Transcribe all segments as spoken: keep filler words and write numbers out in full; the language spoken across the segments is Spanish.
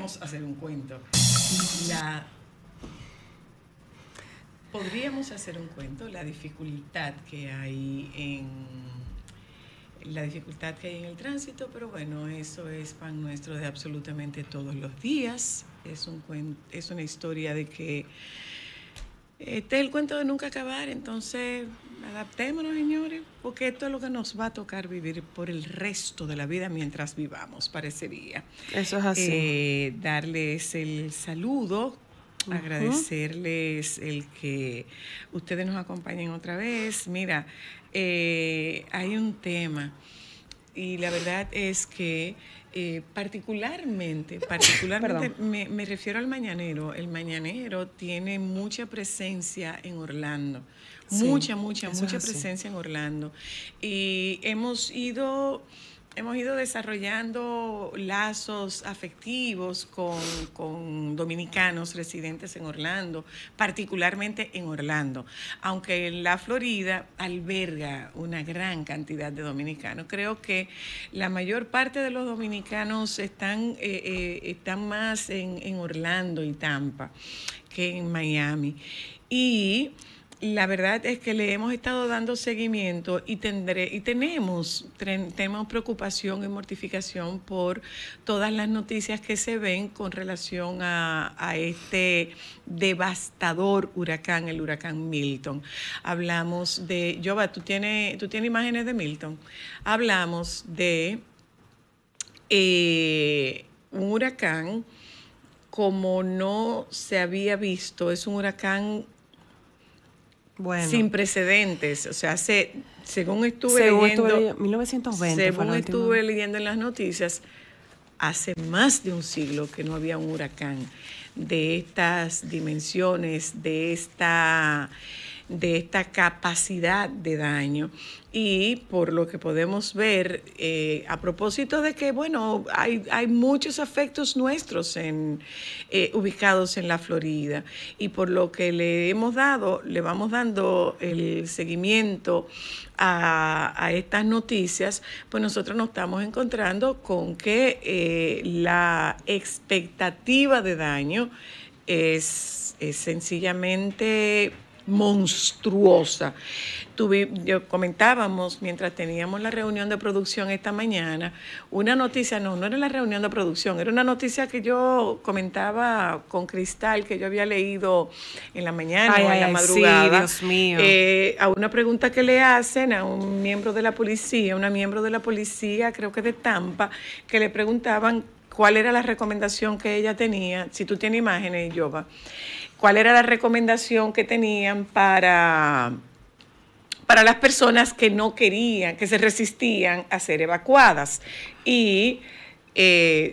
podríamos hacer un cuento. La, podríamos hacer un cuento, la dificultad que hay en la dificultad que hay en el tránsito, pero bueno, eso es pan nuestro de absolutamente todos los días. Es un cuento, es una historia de que este es el cuento de nunca acabar, entonces adaptémonos, señores, porque esto es lo que nos va a tocar vivir por el resto de la vida mientras vivamos, parecería. Eso es así. Eh, darles el saludo, uh-huh. agradecerles el que ustedes nos acompañen otra vez. Mira, eh, hay un tema y la verdad es que Eh, particularmente, particularmente me, me refiero al Mañanero. El Mañanero tiene mucha presencia en Orlando, sí, mucha, mucha, mucha presencia en Orlando. Y hemos ido, hemos ido desarrollando lazos afectivos con, con dominicanos residentes en Orlando, particularmente en Orlando. Aunque la Florida alberga una gran cantidad de dominicanos, creo que la mayor parte de los dominicanos están, eh, eh, están más en, en Orlando y Tampa que en Miami. Y la verdad es que le hemos estado dando seguimiento y tendré y tenemos, tenemos preocupación y mortificación por todas las noticias que se ven con relación a, a este devastador huracán, el huracán Milton. Hablamos de, Jova, ¿tú tienes, tú tienes imágenes de Milton? Hablamos de eh, un huracán como no se había visto, es un huracán Bueno, sin precedentes, o sea, se, según estuve según leyendo, estuve, mil novecientos veinte según estuve leyendo en las noticias, hace más de un siglo que no había un huracán de estas dimensiones, de esta, de esta capacidad de daño. Y por lo que podemos ver, eh, a propósito de que, bueno, hay, hay muchos afectos nuestros en, eh, ubicados en la Florida, y por lo que le hemos dado, le vamos dando el seguimiento a, a estas noticias, pues nosotros nos estamos encontrando con que eh, la expectativa de daño es, es sencillamente monstruosa. Tuve, yo comentábamos mientras teníamos la reunión de producción esta mañana, una noticia, no, no era la reunión de producción, era una noticia que yo comentaba con Cristal, que yo había leído en la mañana ay, o en ay, la madrugada. Sí, Dios mío. Eh, a una pregunta que le hacen a un miembro de la policía, una miembro de la policía, creo que de Tampa, que le preguntaban cuál era la recomendación que ella tenía, si tú tienes imágenes, Jova, cuál era la recomendación que tenían para, para las personas que no querían, que se resistían a ser evacuadas. Y eh,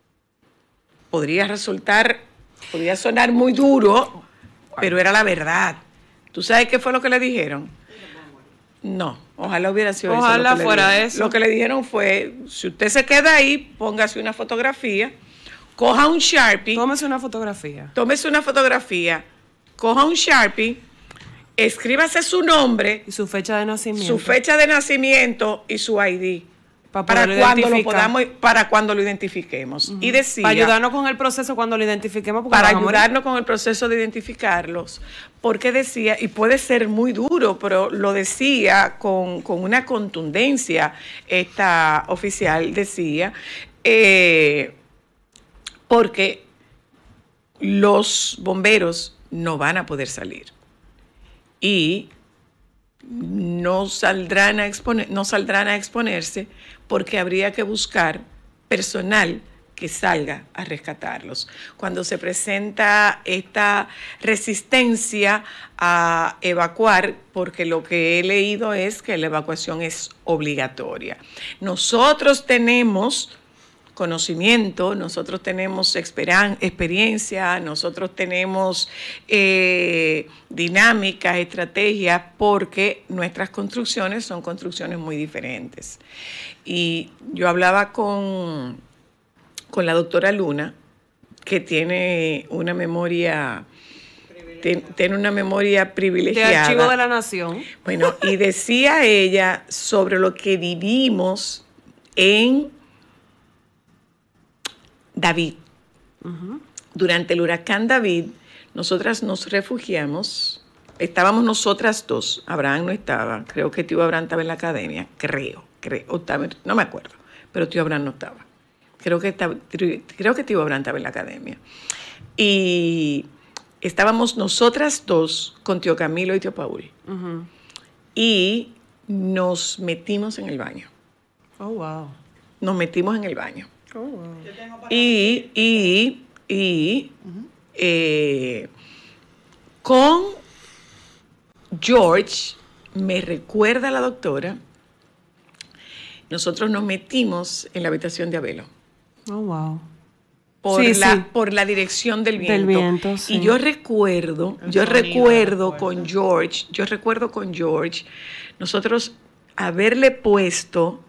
podría resultar, podría sonar muy duro, pero era la verdad. ¿Tú sabes qué fue lo que le dijeron? No, ojalá hubiera sido eso. Ojalá fuera eso. Lo que le dijeron fue, si usted se queda ahí, póngase una fotografía, coja un Sharpie. Tómese una fotografía. Tómese una fotografía, coja un Sharpie, escríbase su nombre. Y su fecha de nacimiento. Su fecha de nacimiento y su I D. Pa para cuando lo podamos, para cuando lo identifiquemos. Uh-huh. Y decía, para ayudarnos con el proceso cuando lo identifiquemos. Para ayudarnos con el proceso de identificarlos. Porque decía, y puede ser muy duro, pero lo decía con, con una contundencia esta oficial, decía, eh, porque los bomberos no van a poder salir y no saldrán a exponer, no saldrán a exponerse porque habría que buscar personal que salga a rescatarlos. Cuando se presenta esta resistencia a evacuar, porque lo que he leído es que la evacuación es obligatoria. Nosotros tenemos conocimiento, nosotros tenemos experiencia, nosotros tenemos eh, dinámicas, estrategias, porque nuestras construcciones son construcciones muy diferentes. Y yo hablaba con, con la doctora Luna, que tiene una memoria, ten, tiene una memoria privilegiada. De Archivo de la Nación. Bueno, y decía ella sobre lo que vivimos en David, Uh-huh. Durante el huracán David, nosotras nos refugiamos. Estábamos nosotras dos. Abraham no estaba. Creo que tío Abraham estaba en la academia. Creo, creo. Estaba, no me acuerdo. Pero tío Abraham no estaba. Creo que, estaba, creo que tío Abraham estaba en la academia. Y estábamos nosotras dos con tío Camilo y tío Paul. Uh-huh. Y nos metimos en el baño. Oh, wow. Nos metimos en el baño. Oh, wow. Y, y, y uh-huh. eh, con George, me recuerda la doctora, nosotros nos metimos en la habitación de Abelo. Oh, wow. Por, sí, la, sí. por la dirección del viento. Del viento, sí. Y yo recuerdo, el yo recuerdo con George, yo recuerdo con George, nosotros haberle puesto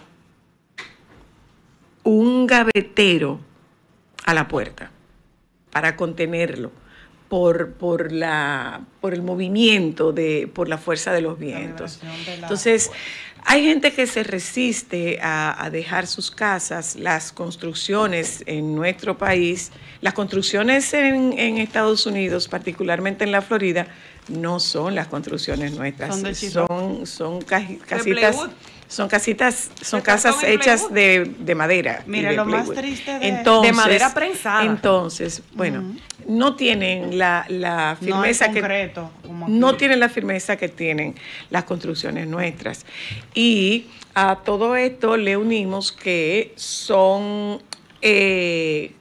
un gavetero a la puerta para contenerlo por, por, la, por el movimiento, de, por la fuerza de los vientos. De la... Entonces, hay gente que se resiste a, a dejar sus casas, las construcciones en nuestro país, las construcciones en, en Estados Unidos, particularmente en la Florida, no son las construcciones nuestras, son, son, son casitas... Son casitas, son casas hechas de, de madera. Mira, de lo Playwood. más triste de, entonces, de madera prensada. Entonces, bueno, uh-huh. no tienen la, la firmeza no concreto, que como no tienen la firmeza que tienen las construcciones nuestras. Y a todo esto le unimos que son eh,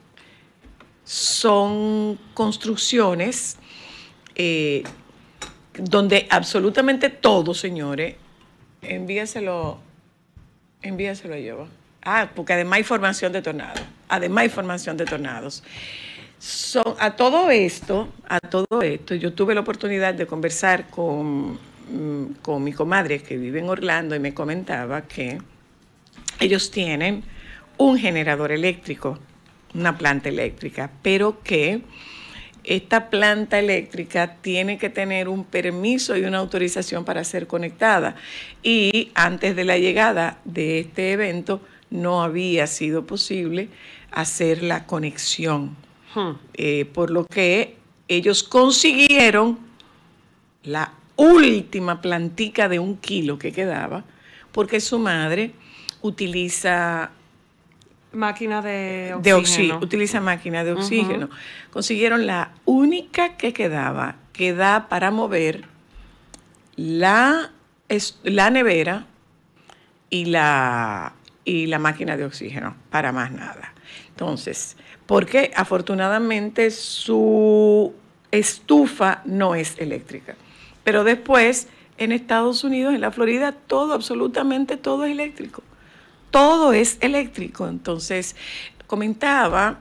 son construcciones eh, donde absolutamente todo, señores. Envíaselo, envíaselo yo. Ah, porque además hay formación de tornados. Además hay formación de tornados. Son, a todo esto, a todo esto, yo tuve la oportunidad de conversar con, con mi comadre que vive en Orlando y me comentaba que ellos tienen un generador eléctrico, una planta eléctrica, pero que esta planta eléctrica tiene que tener un permiso y una autorización para ser conectada. Y antes de la llegada de este evento no había sido posible hacer la conexión. Hmm. Eh, por lo que ellos consiguieron la última plantica de un kilo que quedaba, porque su madre utiliza... Máquina de oxígeno. De oxi- utiliza máquina de oxígeno. Uh-huh. Consiguieron la única que quedaba, que da para mover la, es, la nevera y la, y la máquina de oxígeno, para más nada. Entonces, porque afortunadamente su estufa no es eléctrica. Pero después, en Estados Unidos, en la Florida, todo, absolutamente todo es eléctrico. Todo es eléctrico. Entonces, comentaba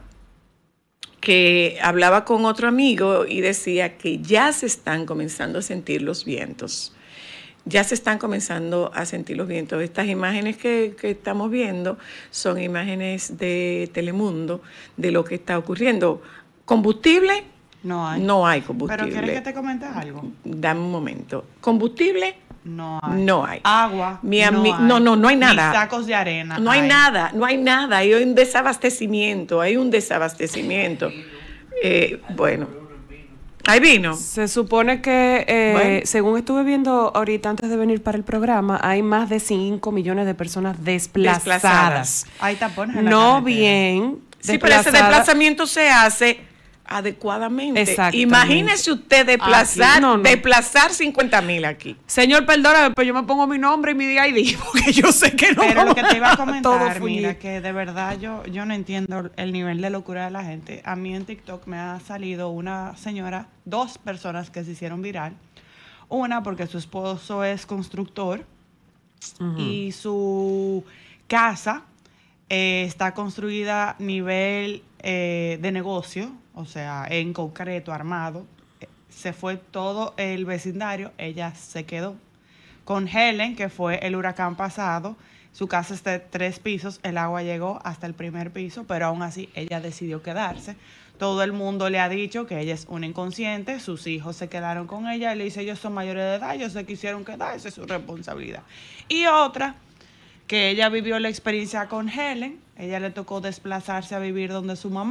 que hablaba con otro amigo y decía que ya se están comenzando a sentir los vientos. Ya se están comenzando a sentir los vientos. Estas imágenes que, que estamos viendo son imágenes de Telemundo, de lo que está ocurriendo. ¿Combustible? No hay. No hay combustible. ¿Pero quieres que te comente algo? Dame un momento. ¿Combustible? No hay. No hay. Agua. Mi no, ami- hay. no, no, no hay nada. Ni sacos de arena. No hay, hay nada, no hay nada. Hay un desabastecimiento, hay un desabastecimiento. Eh, bueno, ¿hay vino? Se supone que, eh, Bueno. según estuve viendo ahorita antes de venir para el programa, hay más de cinco millones de personas desplazadas. Desplazadas. Hay tapones en la No carretera. bien. Sí, pero ese desplazadas. desplazamiento se hace adecuadamente. Exactamente. Imagínese usted desplazar, Aquí, no, no. desplazar cincuenta mil aquí. Señor, perdóname, pero yo me pongo mi nombre y mi I D, porque yo sé que no. Pero lo que te iba a todo comentar, fluye. mira, que de verdad yo, yo no entiendo el nivel de locura de la gente. A mí en TikTok me ha salido una señora, dos personas que se hicieron viral. Una porque su esposo es constructor uh-huh. y su casa eh, está construida a nivel eh, de negocio, o sea, en concreto, armado. Se fue todo el vecindario, ella se quedó. Con Helen, que fue el huracán pasado, su casa está de tres pisos, el agua llegó hasta el primer piso, pero aún así ella decidió quedarse. Todo el mundo le ha dicho que ella es una inconsciente, sus hijos se quedaron con ella, y le dice, ellos son mayores de edad, ellos se quisieron quedar, esa es su responsabilidad. Y otra, que ella vivió la experiencia con Helen, ella le tocó desplazarse a vivir donde su mamá,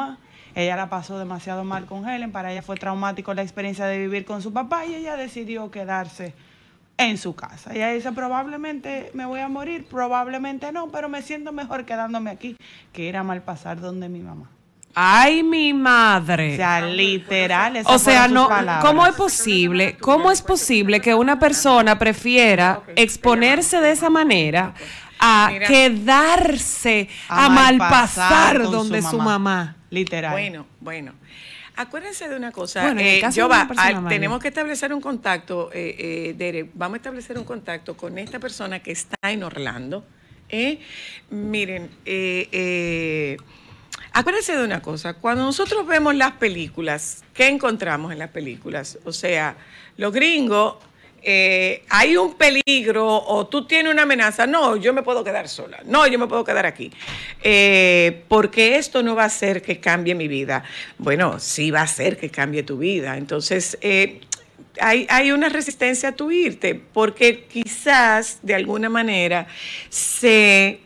Ella la pasó demasiado mal con Helen, para ella fue traumático la experiencia de vivir con su papá y ella decidió quedarse en su casa. Ella dice, probablemente me voy a morir, probablemente no, pero me siento mejor quedándome aquí que ir a malpasar donde mi mamá. Ay, mi madre. O sea, literal. O sea, no, ¿cómo es posible? ¿Cómo es posible que una persona prefiera exponerse de esa manera a Mira, quedarse a, a malpasar malpasar donde su su mamá? mamá? Literal. Bueno, bueno. Acuérdense de una cosa, Bueno, en el eh, caso de Jova, una persona al- mayor. tenemos que establecer un contacto, eh, eh, Dere, vamos a establecer un contacto con esta persona que está en Orlando. ¿eh? Miren, eh, eh, acuérdense de una cosa, cuando nosotros vemos las películas, ¿qué encontramos en las películas? O sea, los gringos, eh, hay un peligro o tú tienes una amenaza, no, yo me puedo quedar sola, no, yo me puedo quedar aquí, eh, porque esto no va a hacer que cambie mi vida. Bueno, sí va a hacer que cambie tu vida. Entonces, eh, hay, hay una resistencia a tu irte, porque quizás de alguna manera se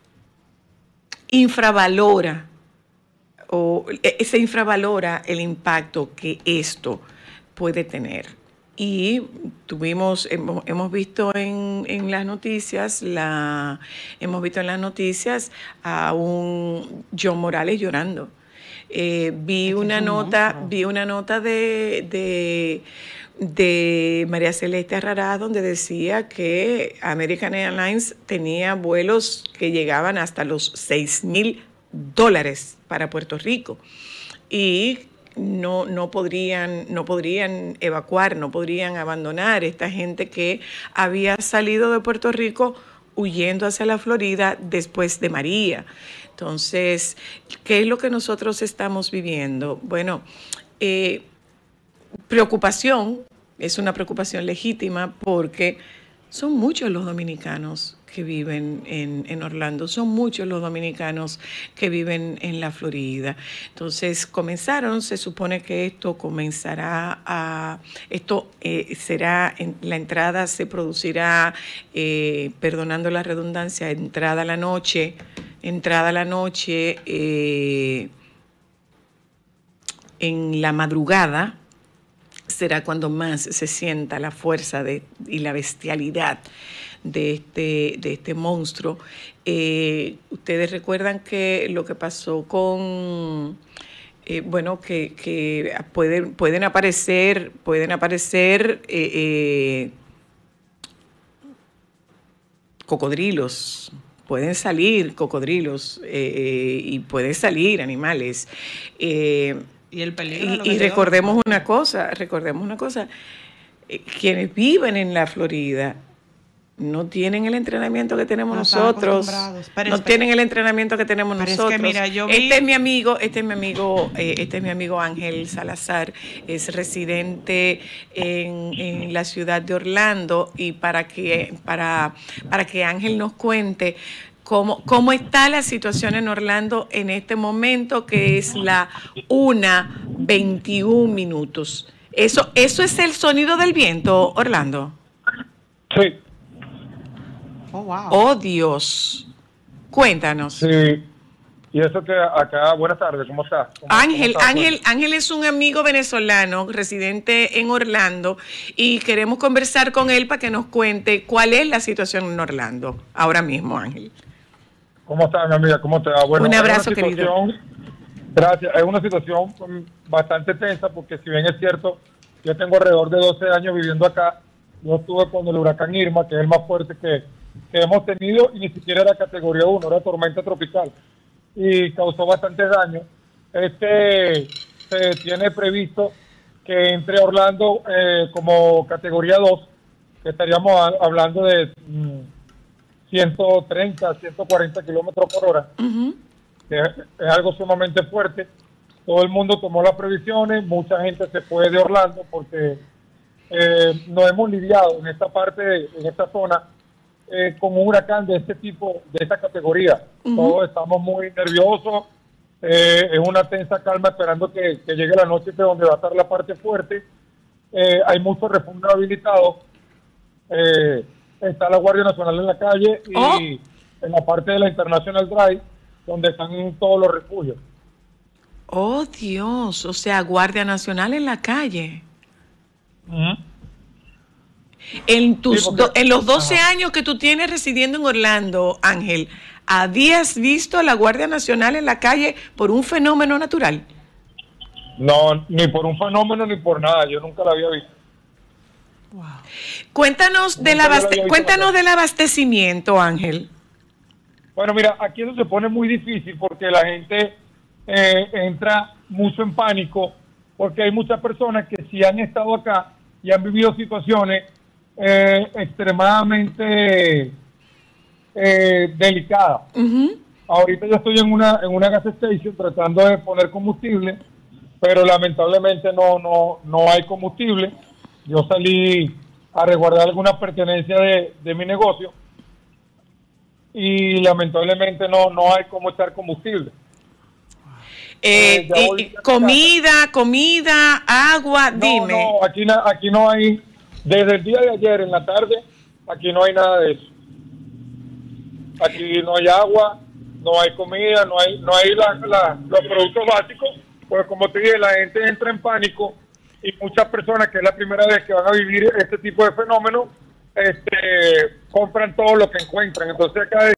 infravalora o eh, se infravalora el impacto que esto puede tener. Y tuvimos, hemos, hemos visto en, en las noticias, la, hemos visto en las noticias a un John Morales llorando. Eh, vi Es que una es un nota, monstruo. vi una nota de, de, de María Celeste Arrarás donde decía que American Airlines tenía vuelos que llegaban hasta los seis mil dólares para Puerto Rico. Y no, no, podrían, no podrían evacuar, no podrían abandonar esta gente que había salido de Puerto Rico huyendo hacia la Florida después de María. Entonces, ¿qué es lo que nosotros estamos viviendo? Bueno, eh, preocupación, es una preocupación legítima porque son muchos los dominicanos que viven en, en Orlando, son muchos los dominicanos que viven en la Florida. Entonces comenzaron, se supone que esto comenzará a, esto eh, será, en, la entrada se producirá, eh, perdonando la redundancia, entrada a la noche, entrada a la noche eh, en la madrugada, será cuando más se sienta la fuerza de, y la bestialidad de este, de este monstruo. Eh, ustedes recuerdan que lo que pasó con, eh, bueno, que, que pueden, pueden aparecer, pueden aparecer eh, eh, cocodrilos, pueden salir cocodrilos eh, y pueden salir animales. Eh, Y el peligro. y, y recordemos una cosa, recordemos una cosa, eh, quienes viven en la Florida no tienen el entrenamiento que tenemos No están nosotros, acostumbrados. Pero no espera. tienen el entrenamiento que tenemos Pero es que, nosotros. mira, yo vi- Este es mi amigo, este es mi amigo, eh, este es mi amigo Ángel Salazar, es residente en, en la ciudad de Orlando, y para que, para, para que Ángel nos cuente cómo, cómo está la situación en Orlando en este momento, que es la una veintiún minutos. Eso, eso es el sonido del viento, Orlando. Sí, Oh, wow. Oh, Dios. Cuéntanos. sí. Y eso que acá, buenas tardes, ¿cómo estás? ¿Cómo- Ángel, cómo estás? Ángel, Ángel es un amigo venezolano residente en Orlando y queremos conversar con él para que nos cuente cuál es la situación en Orlando ahora mismo, Ángel. ¿Cómo estás, mi amiga? ¿Cómo te va? Bueno, Un es una abrazo, querido. situación- Gracias. Es una situación mm, bastante tensa porque, si bien es cierto, yo tengo alrededor de doce años viviendo acá. Yo estuve con el huracán Irma, que es el más fuerte que, que hemos tenido, y ni siquiera era categoría uno, era tormenta tropical, y causó bastante daño. Este se tiene previsto que entre Orlando eh, como categoría dos, que estaríamos a- hablando de mm, ciento treinta, ciento cuarenta kilómetros por hora, Ujú. que es, es algo sumamente fuerte. Todo el mundo tomó las previsiones, mucha gente se fue de Orlando porque eh, nos hemos lidiado en esta parte, en esta zona, eh, con un huracán de este tipo, de esta categoría. Ujú. Todos estamos muy nerviosos, eh, es una tensa calma esperando que, que llegue la noche, que donde va a estar la parte fuerte. Eh, hay muchos refugios habilitados, eh, está la Guardia Nacional en la calle y Oh. en la parte de la International Drive, donde están todos los refugios. Oh, Dios, o sea, Guardia Nacional en la calle. Uh-huh. En, tus Sí, porque- do- en los doce Ajá. años que tú tienes residiendo en Orlando, Ángel, ¿habías visto a la Guardia Nacional en la calle por un fenómeno natural? No, ni por un fenómeno ni por nada, yo nunca la había visto. Cuéntanos, del, Nunca yo la abaste- había visto cuéntanos pasar. del abastecimiento, Ángel. Bueno, mira, aquí eso se pone muy difícil porque la gente eh, entra mucho en pánico porque hay muchas personas que sí han estado acá y han vivido situaciones eh, extremadamente eh, delicadas. Ujú. Ahorita yo estoy en una en una gas station tratando de poner combustible, pero lamentablemente no no no hay combustible. Yo salí a resguardar algunas pertenencias de, de mi negocio y lamentablemente no no hay cómo echar combustible. Eh, Eh, ya y- volví y a casa. comida, comida, agua, No, dime. no, aquí, na- aquí no hay, desde el día de ayer en la tarde, aquí no hay nada de eso. Aquí no hay agua, no hay comida, no hay no hay la, la- los productos básicos, pues como te dije, la gente entra en pánico y muchas personas que es la primera vez que van a vivir este tipo de fenómeno, este, compran todo lo que encuentran. Entonces acá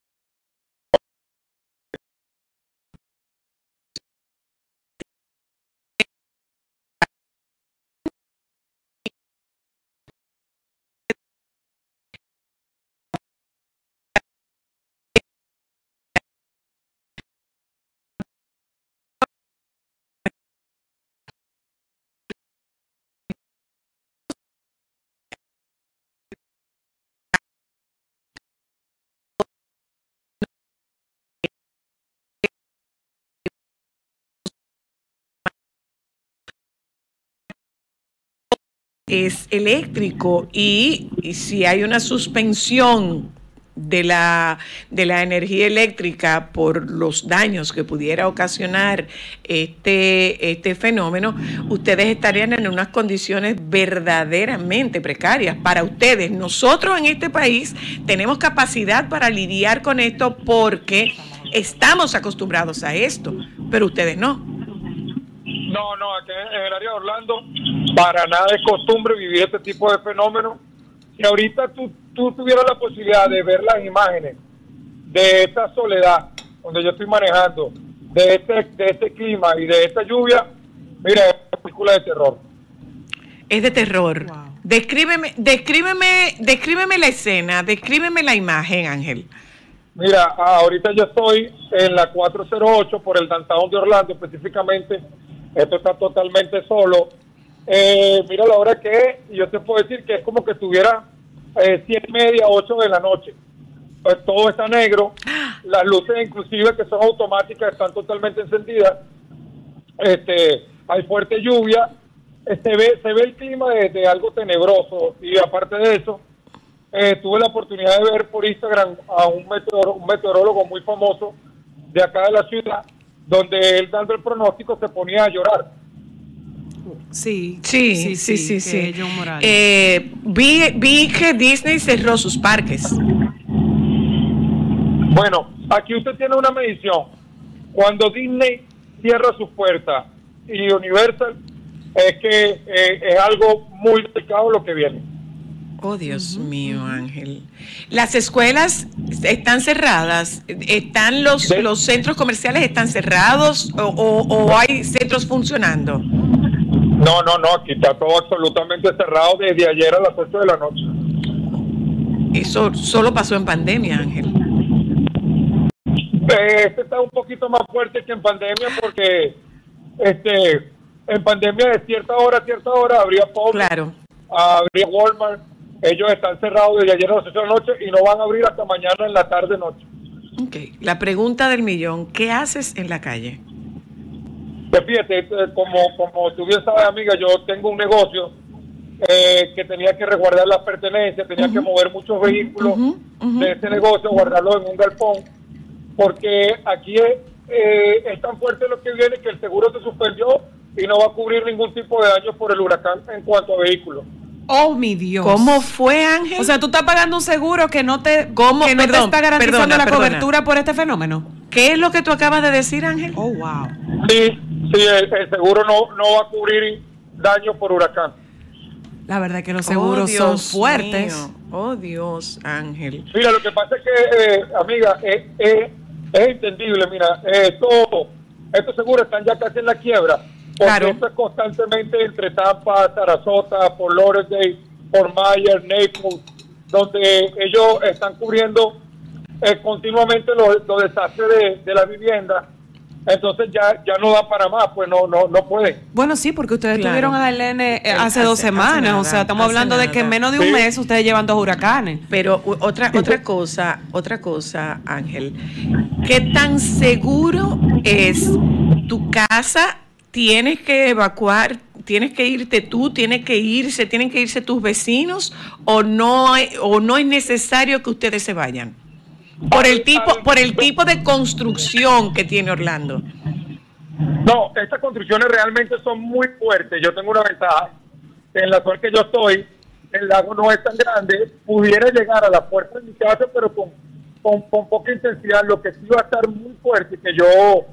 Es eléctrico y, y si hay una suspensión de la, de la energía eléctrica por los daños que pudiera ocasionar este, este fenómeno, ustedes estarían en unas condiciones verdaderamente precarias para ustedes. Nosotros en este país tenemos capacidad para lidiar con esto porque estamos acostumbrados a esto, pero ustedes no. No, no, aquí en el área de Orlando para nada es costumbre vivir este tipo de fenómenos. Si ahorita tú, tú tuvieras la posibilidad de ver las imágenes de esta soledad donde yo estoy manejando, de este, de este clima y de esta lluvia, mira, es una película de terror. Es de terror. Wow. Descríbeme, descríbeme, descríbeme la escena, descríbeme la imagen, Ángel. Mira, ahorita yo estoy en la cuatrocientos ocho por el downtown de Orlando específicamente. Esto está totalmente solo. Eh, mira la hora que es y yo te puedo decir que es como que estuviera eh, siete y media, ocho de la noche. Pues todo está negro. Las luces inclusive que son automáticas están totalmente encendidas. Este, hay fuerte lluvia. Eh, se ve, se ve el clima de, de algo tenebroso y aparte de eso, eh, tuve la oportunidad de ver por Instagram a un, meteor, un meteorólogo muy famoso de acá de la ciudad, donde él dando el pronóstico se ponía a llorar. Sí, Sí, sí, sí, que sí. John Morales. Eh, vi, vi que Disney cerró sus parques. Bueno, aquí usted tiene una medición. Cuando Disney cierra sus puertas y Universal, es que eh, es algo muy delicado lo que viene. Oh, Dios mío, Ángel. Las escuelas están cerradas, están los, Sí. los centros comerciales están cerrados o, o- o hay centros funcionando. No, no, no, aquí está todo absolutamente cerrado desde ayer a las ocho de la noche. Eso solo pasó en pandemia, Ángel. Eh, Este está un poquito más fuerte que en publicidad porque este en pandemia de cierta hora a cierta hora habría Publix, Claro. habría Walmart. Ellos están cerrados desde ayer a las ocho de la noche y no van a abrir hasta mañana en la tarde noche. Ok. La pregunta del millón, ¿qué haces en la calle? Pues fíjate, eh, como, como tú bien sabes, amiga, yo tengo un negocio eh, que tenía que resguardar las pertenencias, tenía que mover muchos vehículos Ujú, ujú. de ese negocio, guardarlos en un galpón, porque aquí es, eh, es tan fuerte lo que viene que el seguro se suspendió y no va a cubrir ningún tipo de daño por el huracán en cuanto a vehículos. Oh, mi Dios. ¿Cómo fue, Ángel? O sea, tú estás pagando un seguro que no te, ¿Cómo? que no Perdón, te está garantizando perdona, la perdona. cobertura por este fenómeno. ¿Qué es lo que tú acabas de decir, Ángel? Oh, wow. Si, Sí, el, el seguro no, no va a cubrir daño por huracán. La verdad es que los seguros oh, son fuertes. Mío. Oh, Dios, Ángel. Mira, lo que pasa es que, eh, amiga, eh, eh, es entendible. Mira, eh, esto, estos seguros están ya casi en la quiebra. Porque Claro. esto es constantemente entre Tampa, Sarasota, Fort Lauderdale, Fort Myers, Naples, donde ellos están cubriendo eh, continuamente los, los desastres de, de la vivienda. Entonces ya ya no da para más, pues no no no puede. Bueno, sí, porque ustedes Claro. tuvieron a Helene eh, Eh, hace, hace- dos hace semanas. nada, o sea, estamos hace hablando de que en nada. menos de un Sí. mes ustedes llevan dos huracanes. Pero u- otra otra cosa, otra cosa, Ángel. ¿Qué tan seguro es tu casa? ¿Tienes que evacuar? ¿Tienes que irte tú? ¿Tienes que irse? ¿Tienen que irse tus vecinos? ¿O no, hay- o no es necesario que ustedes se vayan? Por el tipo, por el tipo de construcción que tiene Orlando. No, estas construcciones realmente son muy fuertes. Yo tengo una ventaja. En la zona que yo estoy, el lago no es tan grande. Pudiera llegar a la puerta de mi casa, pero con, con, con poca intensidad. Lo que sí va a estar muy fuerte, que yo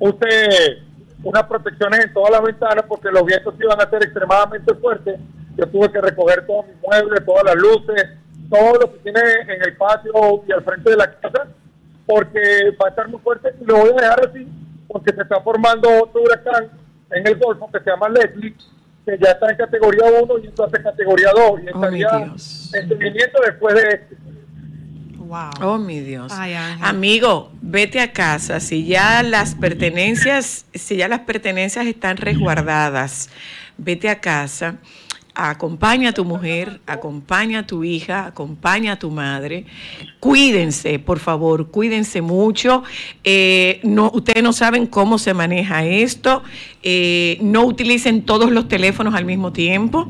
use unas protecciones en todas las ventanas, porque los vientos iban a ser extremadamente fuertes. Yo tuve que recoger todos mis muebles, todas las luces, todo lo que tiene en el patio y al frente de la casa, porque va a estar muy fuerte y lo voy a dejar así, porque se está formando otro huracán en el Golfo que se llama Leslie, que ya está en categoría uno y entonces categoría dos, y Oh, mi estaría Dios. en seguimiento después de este. Wow. Oh, mi Dios. Ay, Ángel. Amigo, vete a casa. Si ya las pertenencias, si ya las pertenencias están resguardadas, vete a casa. Acompaña a tu mujer, acompaña a tu hija, acompaña a tu madre. Cuídense, por favor, cuídense mucho. Eh, no, ustedes no saben cómo se maneja esto. Eh, no utilicen todos los teléfonos al mismo tiempo.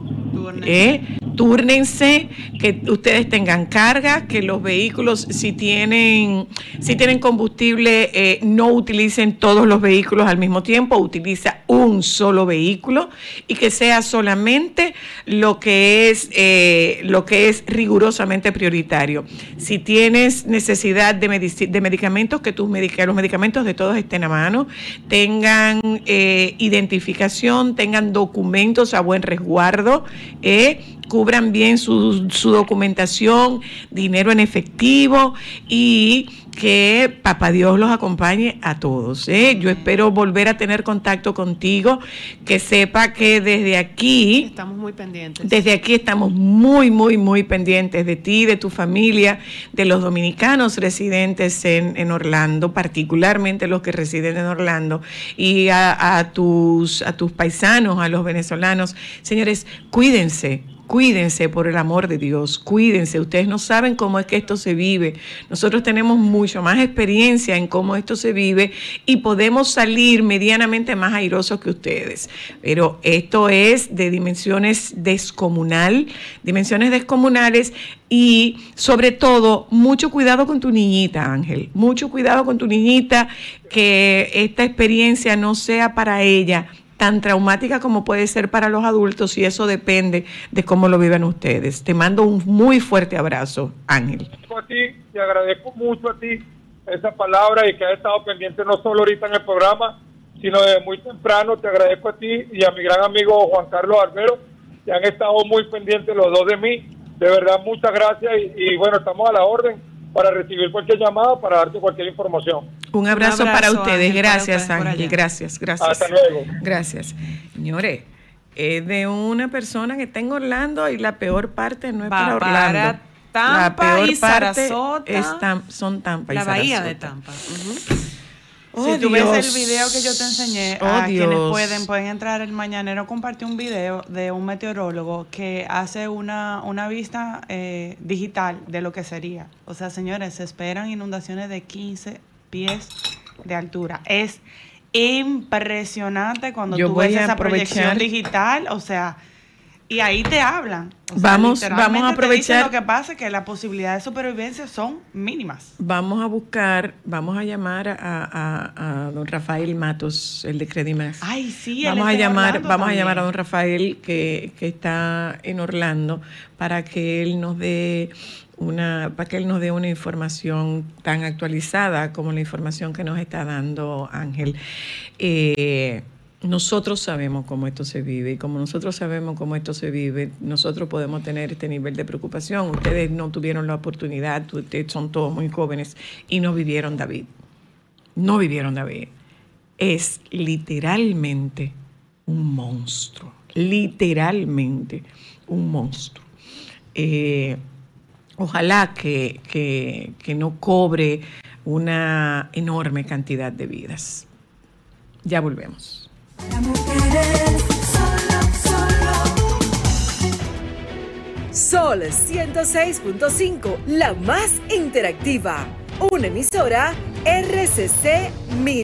¿eh? Túrnense, que ustedes tengan carga, que los vehículos, si tienen, si tienen combustible, eh, no utilicen todos los vehículos al mismo tiempo, utiliza un solo vehículo y que sea solamente lo que es, eh, lo que es rigurosamente prioritario. Si tienes necesidad de, medici- de medicamentos, que tus medic- los medicamentos de todos estén a mano, tengan eh, identificación, tengan documentos a buen resguardo, eh, cubran bien su, su documentación, dinero en efectivo y que Papá Dios los acompañe a todos. ¿eh? Yo espero volver a tener contacto contigo, que sepa que desde aquí... Estamos muy pendientes. Desde aquí estamos muy, muy, muy pendientes de ti, de tu familia, de los dominicanos residentes en, en Orlando, particularmente los que residen en Orlando, y a, a, tus, a tus paisanos, a los venezolanos. Señores, cuídense. Cuídense, por el amor de Dios, cuídense. Ustedes no saben cómo es que esto se vive. Nosotros tenemos mucho más experiencia en cómo esto se vive y podemos salir medianamente más airosos que ustedes. Pero esto es de dimensiones descomunal, dimensiones descomunales y sobre todo mucho cuidado con tu niñita, Ángel. Mucho cuidado con tu niñita, que esta experiencia no sea para ella tan traumática como puede ser para los adultos, y eso depende de cómo lo vivan ustedes. Te mando un muy fuerte abrazo, Ángel. A ti, te agradezco mucho a ti esa palabra y que has estado pendiente no solo ahorita en el programa, sino desde muy temprano. Te agradezco a ti y a mi gran amigo Juan Carlos Arbero, que han estado muy pendientes los dos de mí. De verdad, muchas gracias y, y bueno, estamos a la orden para recibir cualquier llamada, para darte cualquier información. Un abrazo, Un abrazo, para ustedes. Ángel, para Gracias, ustedes por Ángel. allá. Gracias, gracias. Hasta luego. Gracias. Señores, es de una persona que está en Orlando y la peor parte no es Va para para Orlando. Tampa la peor y parte Sarasota. es Tam- son Tampa y La bahía de Sarasota. Tampa. Ujú. Oh, si tú Dios. ves el video que yo te enseñé, Oh, a quienes Dios. pueden, pueden entrar el Mañanero, compartió un video de un meteorólogo que hace una, una vista eh, digital de lo que sería. O sea, señores, se esperan inundaciones de quince pies de altura. Es impresionante cuando Yo tú voy ves a esa aprovechar- proyección digital, o sea... Y ahí te hablan. O sea, Vamos- literalmente vamos a te dicen aprovechar- Lo que pasa es que las posibilidades de supervivencia son mínimas. Vamos a buscar, vamos a llamar a, a, a don Rafael Matos, el de Credimax. Ay, sí, él Vamos a está en llamar, Orlando vamos a también. llamar a don Rafael que, que está en Orlando para que él nos dé una, para que él nos dé una información tan actualizada como la información que nos está dando Ángel. Eh, nosotros sabemos cómo esto se vive y como nosotros sabemos cómo esto se vive, nosotros podemos tener este nivel de preocupación. Ustedes no tuvieron la oportunidad, ustedes son todos muy jóvenes y no vivieron David. No vivieron David. Es literalmente un monstruo, literalmente un monstruo. Eh, ojalá que, que, que no cobre una enorme cantidad de vidas. Ya volvemos. Sol ciento seis punto cinco, la más interactiva. Una emisora R C C Media.